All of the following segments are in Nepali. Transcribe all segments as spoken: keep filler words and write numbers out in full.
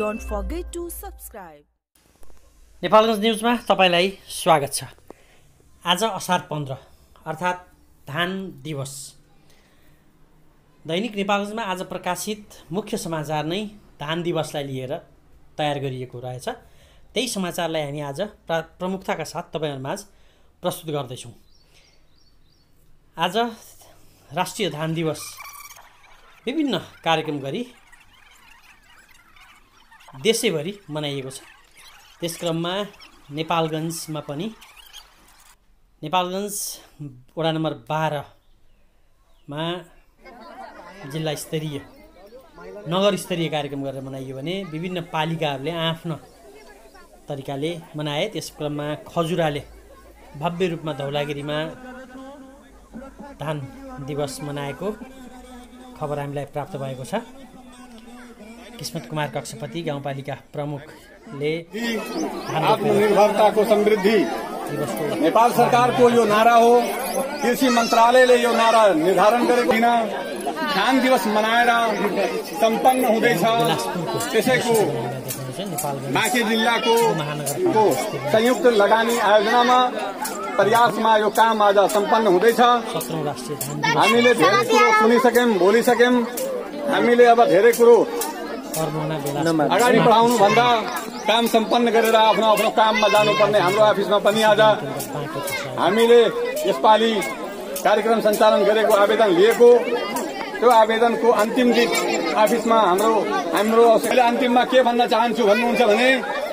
Don't forget to subscribe. Nepalgunj न्युजमा तपाईलाई स्वागत छ। आज असार पन्ध्र अर्थात् धान दिवस। दैनिक नेपालगञ्जमा आज प्रकाशित मुख्य समाचार नै धान दिवसलाई लिएर तयार गरिएको रहेछ। त्यही समाचारलाई हामी आज प्रमुखताका साथ तपाईहरुमाझ प्रस्तुत गर्दैछौँ। आज राष्ट्रिय धान दिवस विभिन्न कार्यक्रम गरी देशैभरि मनाइएको छ। त्यसक्रममा नेपालगञ्जमा पनि नेपालगञ्ज वडा नम्बर बाह्र मा जिल्ला स्तरीय नगर स्तरीय कार्यक्रम गरेर मनाइयो भने विभिन्न पालिकाहरूले आफ्नो तरिकाले मनाए। त्यस क्रममा खजुराले भव्य रूपमा धौलागिरीमा धान दिवस मनाएको खबर हामीलाई प्राप्त भएको छ। किस्मत कुमार कक्षपति गाउँपालिका प्रमुखले आत्मनिर्भरता को समृद्धि नेपाल सरकार को यो नारा हो। कृषि मंत्रालयले यो नारा निर्धारण गरेको दिन धान दिवस मनाएर सम्पन्न हुँदैछ। त्यसैको बाँके जिल्लाको को संयुक्त लगानी आयोजनामा प्रयासमा यो काम आज सम्पन्न हुँदैछ। हामीले धेरै कुरो सुनिसक्यौं, बोलिसक्यौं। हामीले अब धेरै कुरो अगाडि बढाउनु भन्दा काम सम्पन्न गरेर आफ्नो आफ्नो काममा जानुपर्ने हाम्रो अफिसमा पनि आज हामीले यसपालि कार्यक्रम सञ्चालन गरेको आवेदन लिएको। त्यो आवेदनको अन्तिम दिन अफिसमा हाम्रो हाम्रो अन्तिममा के भन्न चाहन्छु भन्नुहुन्छ भने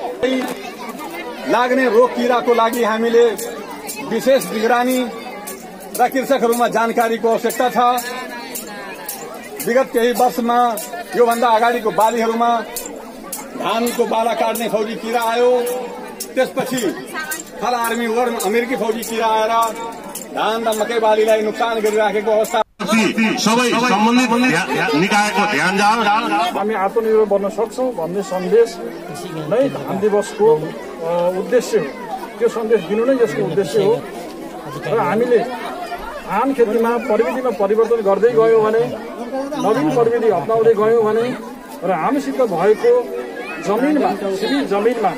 लाग्ने रोग किराको लागि हामीले विशेष निगरानी र कृषकहरूमा जानकारीको आवश्यकता छ। विगत केही वर्षमा योभन्दा अगाडिको बालीहरूमा धानको बाला काट्ने फौजी किरा आयो। त्यसपछि फल आर्मी वर्म अमेरिकी फौजी किरा आएर धान र मकै बालीलाई नोक्सान गरिराखेको अवस्था सबै सम्बन्धित निकायको ध्यान जाओस्। हामी आत्मनिर्भर बन्न सक्छौं भन्ने सन्देश नै धान दिवसको उद्देश्य हो। त्यो सन्देश दिनु नै यसको उद्देश्य हो। र हामीले धान खेतीमा प्रविधिमा परिवर्तन गर्दै गयौं भने, नवीन प्रविधि अपनाउँदै गयौं भने र हामीसित भएको जमिनमा सिधी जमिनमा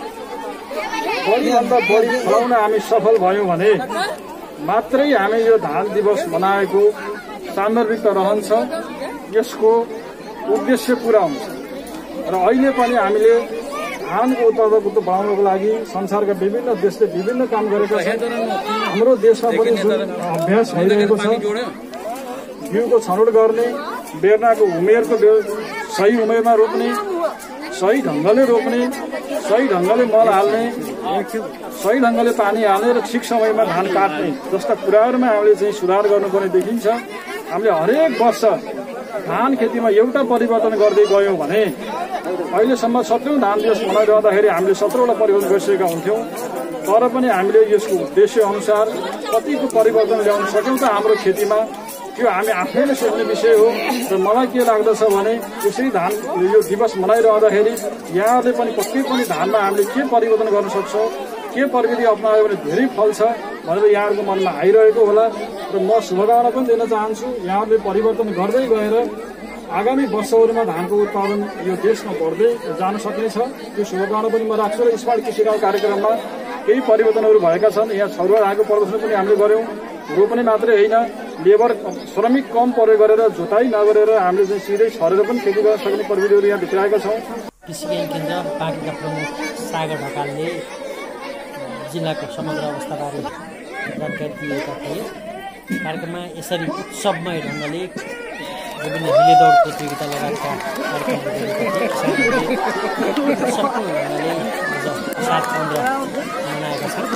बढीभन्दा बढी फलाउन हामी सफल भयौं भने मात्रै हामी यो धान दिवस मनाएको सान्दर्भिकता रहन्छ, यसको उद्देश्य पूरा हुन्छ। र अहिले पनि हामीले धानको उत्पादकता बढाउनको लागि संसारका विभिन्न देशले विभिन्न काम गरेका छन्। हाम्रो देशमा पनि जुन अभ्यास भइरहेको छ, बिउको छनौट गर्ने, बेर्नाको उमेरको सही उमेरमा रोप्ने, सही ढंगले रोप्ने, सही ढंगले मल हाल्ने, सही ढंगले पानी हाल्ने र ठिक समयमा धान काट्ने जस्ता कुराहरूमा हामीले चाहिँ सुधार गर्नुपर्ने देखिन्छ। हामीले हरेक वर्ष धान खेतीमा एउटा परिवर्तन गर्दै गयौं भने अहिलेसम्म सत्रौं धान दिवस मनाइरहँदाखेरि हामीले सत्रौंवटा परिवर्तन गरिसकेका हुन्थ्यौं। तर पनि हामीले यसको उद्देश्य अनुसार कतिको परिवर्तन ल्याउन सक्यौं त हाम्रो खेतीमा, त्यो हामी आफैले सोच्ने विषय हो। र मलाई के लाग्दछ भने यसरी धान यो दिवस मनाइरहँदाखेरि यहाँहरूले पनि पक्कै पनि धानमा हामीले के परिवर्तन गर्न सक्छौं, के प्रविधि अप्नायो भने धेरै फल्छ भनेर यहाँहरूको मनमा आइरहेको होला। र म शुभकामना पनि दिन चाहन्छु। यहाँहरूले परिवर्तन गर्दै गएर आगामी वर्षहरूमा धानको उत्पादन यो देशमा बढ्दै जान सक्नेछ, त्यो शुभकामना पनि म राख्छु। र स्मार्ट कृषिकाल कार्यक्रममा केही परिवर्तनहरू भएका छन्। यहाँ छरुवा राखेको प्रदर्शन पनि हामीले गर्यौं। रोप्ने मात्रै होइन, लेबर श्रमिक कम प्रयोग गरेर जोताई नगरेर हामीले चाहिँ सिधै छरेर पनि खेती गर्न सक्ने प्रविधिहरू यहाँ भित्राएका छौँ। कृषि ज्ञान केन्द्र बाँकेका प्रमुख सागर ढकालले जिल्लाको समग्र अवस्थाबारे जानकारी दिएका थिए। कार्यक्रममा यसरी उत्सवमय ढङ्गले विभिन्न रिले दौड प्रतियोगिता लगायतका कार्यक्रमहरू गरिएका थिए। उत्सवको ढङ्गले आज असार पन्ध्र मनाएका छन्।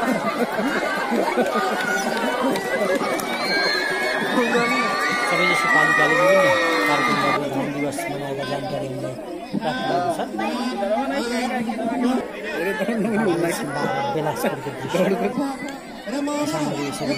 सबैजसो पालिकाले विभिन्न कार्यक्रम गर्दै धान दिवस मनाएका जानकारी हामीलाई प्राप्त भएको छ। बेलासपुरको दृश्य किसानहरू यसरी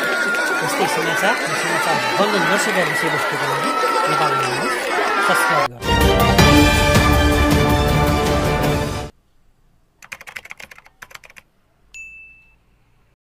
यस्तै समाचार समाचार बन्द नसकेका विषयवस्तुको लागि नेपालमा सब्सक्राइब